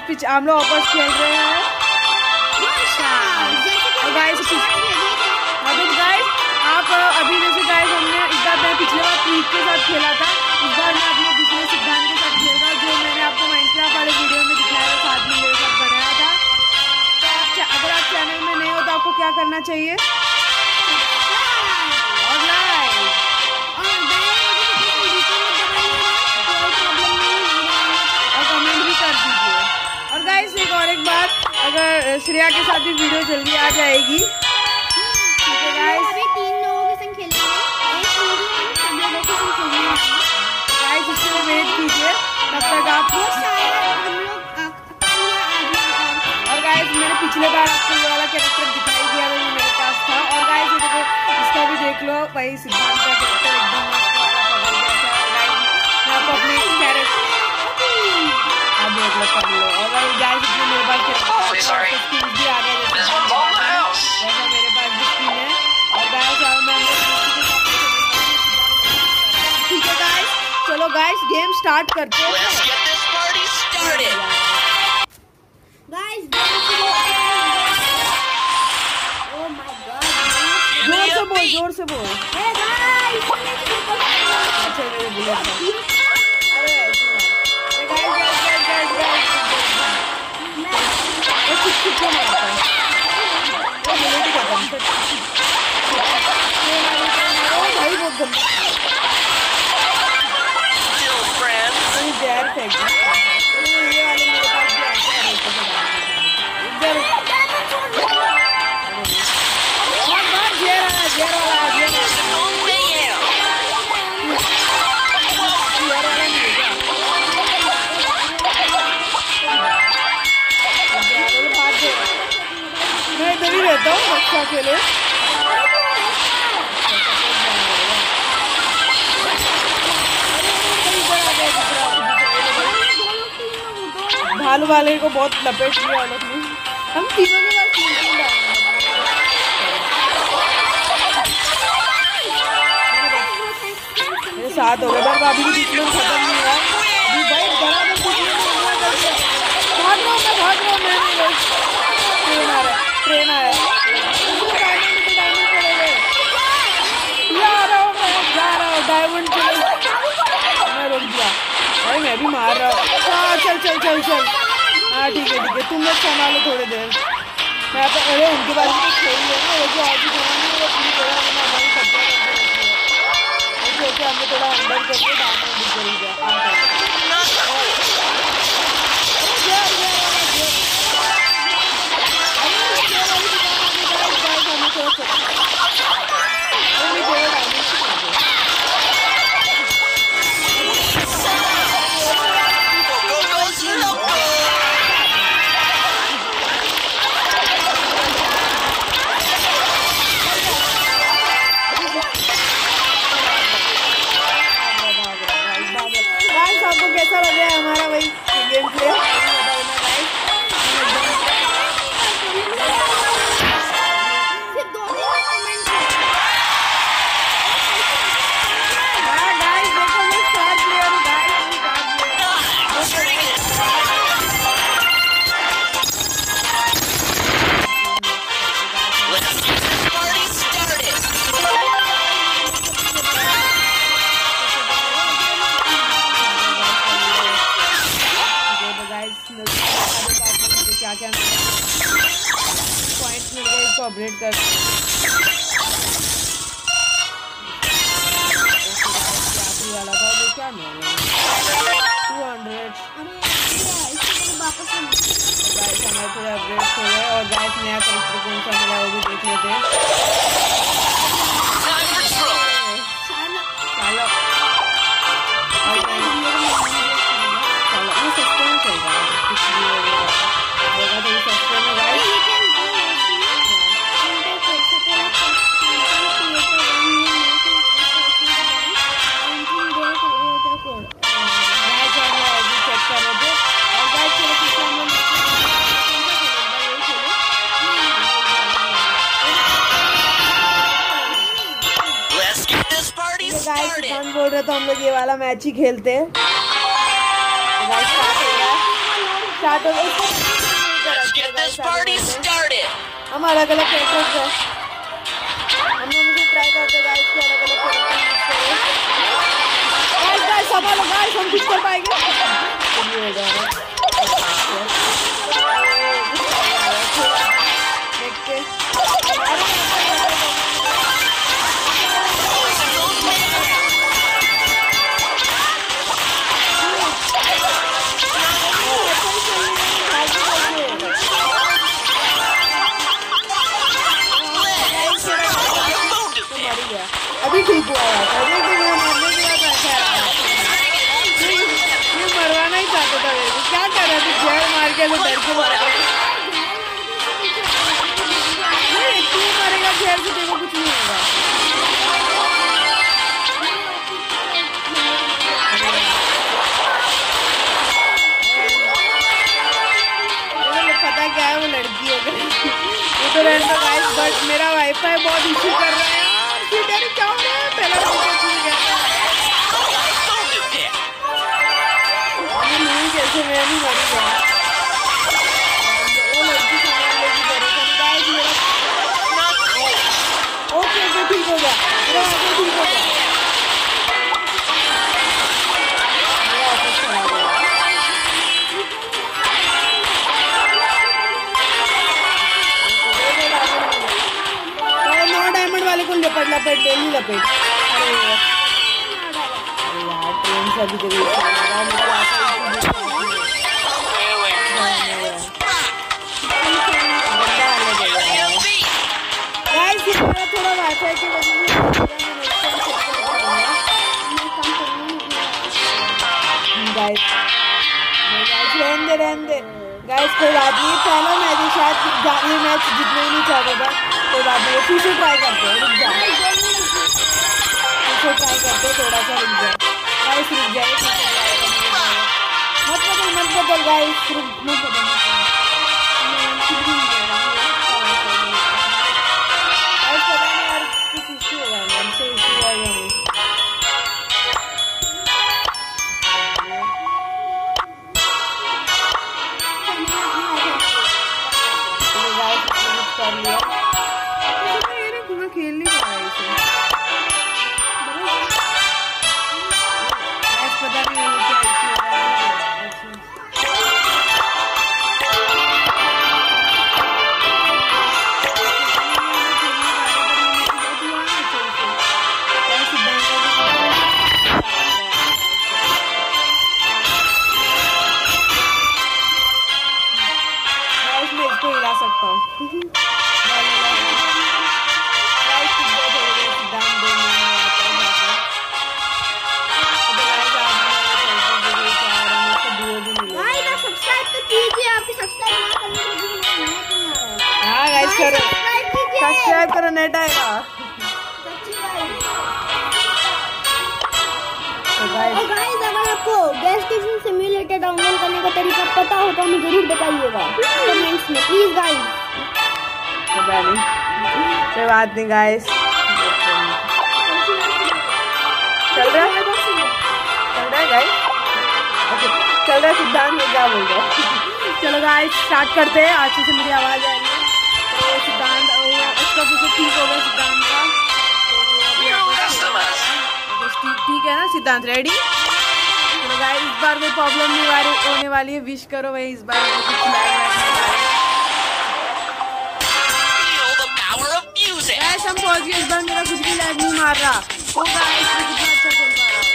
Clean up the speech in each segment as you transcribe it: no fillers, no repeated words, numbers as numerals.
हम लोग वापस खेल रहे हैं। और गाइस आप अभी जैसे गाइस हमने इस बार मैं पिछले बार ट्वीट के साथ खेला था, इस बार मैं अपने दूसरे सिद्धांत के साथ खेल रहा हूँ, जो मैंने आपको माइनक्राफ्ट वाले वीडियो में दिखाया था, साथ में मेरे साथ बनाया था। तो अगर आप चैनल में नए हो तो आपको क्या करना चाहिए? और लाइक और कमेंट भी कर दीजिए। और गाइस एक बात, अगर श्रेया के साथ भी वीडियो जल्दी आ जाएगी, ठीक है गाइस? अभी 3 लोगों के संग खेल रहे हैं, एक वीडियो हम सब लोगों के संग खेलेंगे गाइस। इससे वेट कीजिए तब तक आपको। और गाइस मैंने पिछले बार आपको ये वाला कैरेक्टर दिखाई दिया था जो मेरे पास था। और गाइस ये देखो, इसका भी देख लो भाई, सिद्धांत का कैरेक्टर एकदम मस्त वाला पकड़ गया था। गाइस मैं आपको अपने कैरेक्टर आप देख लो कर लो। और गाइस इसमें मेरे पास कैरेक्टर भी आ गया जैसा मेरे पास भी स्किन है। और गाइस मैं ठीक है गाइस, चलो गाइस गेम स्टार्ट करते हैं। गाइस ओह माय गॉड, जोर से बोल। हे गाइस अच्छा मेरे बुलेट है। अरे गाइस कुछ मारता है वो बुलेट ही खत्म। ओ भाई बहुत गंदा जहर फेंक ये वाले मेरे पास भी आते हैं इधर। जहर वाला मैं इधर ही रहता हूँ रक्षा के लिए। भालू वाले को बहुत लपेट लिया लोग ने। हम तीनों के पास मेरे साथ हो गए पर अभी भी खत्म नहीं हुआ। अभी भाई भाग रहा हूँ मैं ट्रेन आ रहा है डायमंड मैं रुक गया भाई, मैं भी मार रहा हूँ। हाँ चल हाँ ठीक है तुम लोग संभालो थोड़ी देर। मैं तो अरे उनके बारे में तो खेल है ना, वो जो आज भी जमाने में अपनी जगह में हमारी कब्जा करके रखी है। हमने थोड़ा अंदर करके डायमंड भी करी गया। आपको कैसा लग रहा है हमारा वही गेम प्ले? क्या पॉइंट्स मिल गए, इसको अपग्रेड कर आखिरी वाला था वो क्या मिला 200। गाइस हमारे थोड़े अपग्रेड हो गए। और गाइस नया कैरेक्टर कौन सा मिला वो भी देख लेते हैं। ये सस्ते में चल रहा है कुछ भी होगा तो सस्ते में गाइस। बोल रहे तो हम लोग ये वाला मैच ही खेलते हैं। स्टार्ट हो गया। हम अलग अलग कैरेक्टर्स हैं, हम लोग भी ट्राई करते गाइस कि अलग अलग कैरेक्टर यूज करें। गाइस संभालो गाइस, हम कुछ कर पाएंगे। देखते अभी ठीक हुआ है, पहले तो मैं मरने के बाद बैठा है। ये मरवाना ही चाहता था मेरे को, क्या कर रहा था, जहर मार के तो डर के मार के। नहीं तू मरेगा जहर से, देखो कुछ नहीं होगा। पता क्या है, वो लड़की हो गई। वो तो रहता गाइस, बट मेरा वाईफाई बहुत इशू कर रहा है। क्या हो रहा है, पहला नहीं कैसे मैं नहीं मरी गया। वो लड़की संभाल लेगी परेशान गाइस मेरा। ओके ठीक हो गया, मेरा आगे ठीक हो गया। मेरा ऑफिस खराब हो गया। डायमंड वाले को लपेट लपेट ले ली लपेट। अरे यार ट्रेन से अभी जरूर थोड़ा वाईफाई की वजह से रहने दे गाइस, कोई बात नहीं। पहला मैच शायद ये मैच जीतने ही नहीं चाहता था, कोई बात नहीं, फिर से ट्राई करते हैं। रुक जाओ, फिर से ट्राई करते, थोड़ा सा रुक जाए गाइस, रुक जाए। मत बदल गाइस, मत बदल। कुछ इश्यू होगा, हमसे इश्यू आएगा नहीं। कर लिया मैं खेल नहीं पा रही इसे, पता नहीं है क्या इश्यू है। मैं इसको हिला सकता हूँ। सब्सक्राइब करो, नेट आएगा। गाइस अगर आपको गैस स्टेशन सिम्युलेटर डाउनलोड करने का तरीका पता हो तो हमें जरूर बताइएगा कमेंट्स में प्लीज गाइस। पता नहीं, कोई बात नहीं गाइस। चल रहा है गाइस, ओके चल रहा है। सिद्धांत में क्या बोल रहा हूँ। चलो गाइस स्टार्ट करते हैं, अच्छे से मेरी आवाज़ आ रही है। तो सिद्धांत उसका कुछ ठीक हो गया सिद्धांत का, तो ठीक है ना सिद्धांत, रेडी। तो गाइस इस बार कोई प्रॉब्लम नहीं होने वाली है, विश करो भाई इस बार गाइस हम पहुंच गए। इस बार मेरा कुछ भी लैग नहीं मार रहा। तो गाइस कितना अच्छा चल पा रहा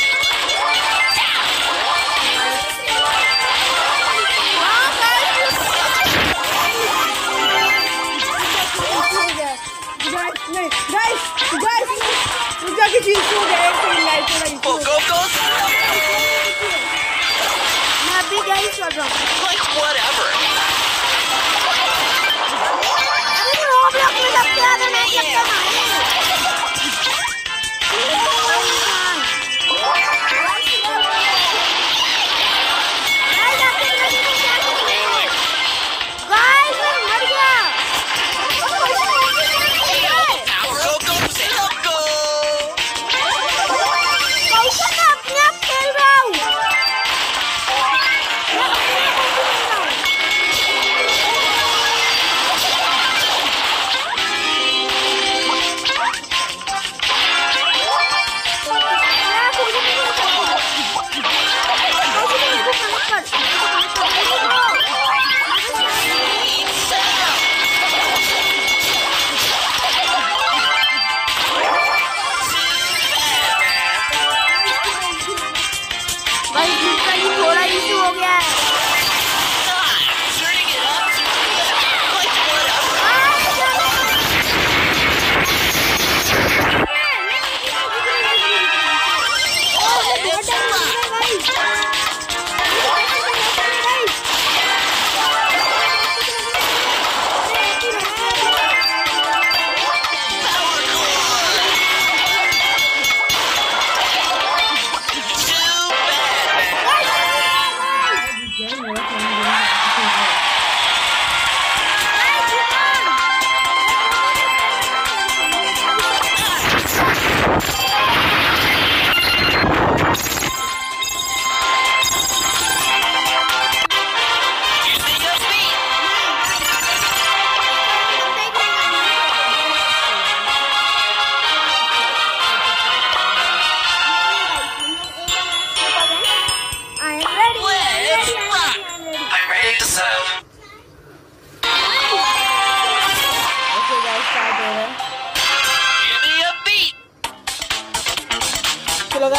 की चीज हो गया। एक सेकंड लाइट थोड़ा इशू मैं अभी गाइस कर रहा हूं। अरे मैं वो ब्लॉक में लगते हैं, मैं लगता हूं।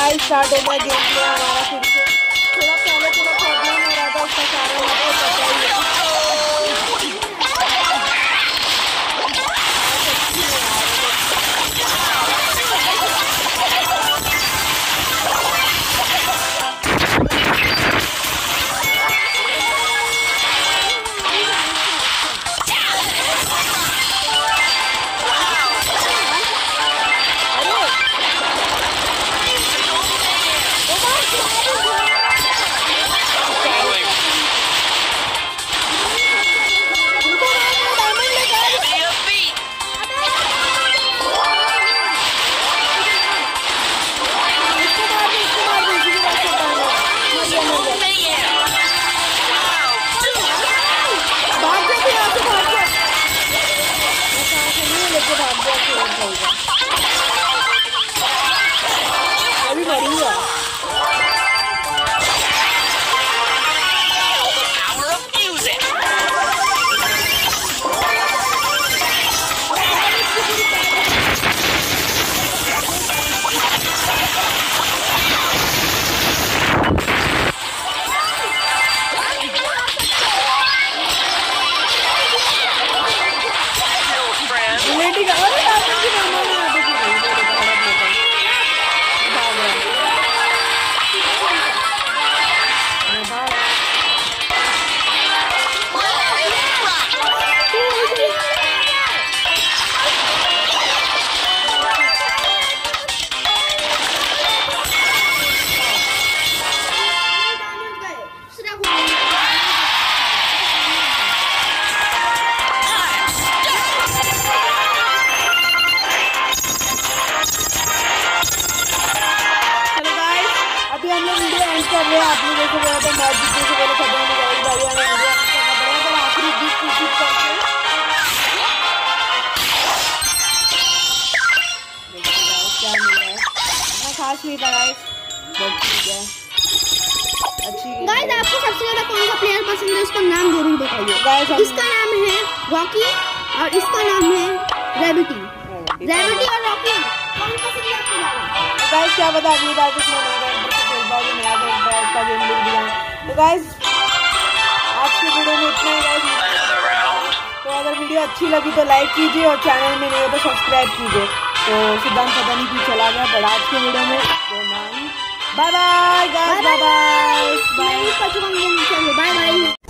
गाइस स्टार्ट हो गया गेम प्ले हमारा फिर से। थोड़ा पहले थोड़ा प्रॉब्लम हो रहा था, उसका कारण आपको पता ही है। अभी मरूंगा। कर रहे हैं आपने जैसे बोला था मैच जीतने से पहले खबर में गाड़ी गाड़ी आने वीडियो करना पड़ेगा, तो आखिरी 20 कोशिश करके क्या मिल रहा है। इतना खास नहीं था गाइस, बट ठीक है अच्छी गाइस। आपको सबसे ज्यादा कौन सा प्लेयर पसंद है उसका नाम जरूर बताइए गाइस। इसका नाम है रॉकी और इसका नाम है रैबिटी। रैबिटी और रॉकी कौन पसंद है आपको ज्यादा? गाइस क्या पता अगली बार कुछ नया का गेम लिख दिया। तो गाइस आज की वीडियो में इतना ही गाइस। तो अगर वीडियो अच्छी लगी तो लाइक कीजिए और चैनल में नहीं हो तो सब्सक्राइब कीजिए। तो सिद्धांत पता नहीं क्यों चला गया, पर आज की वीडियो में bye bye guys, bye bye.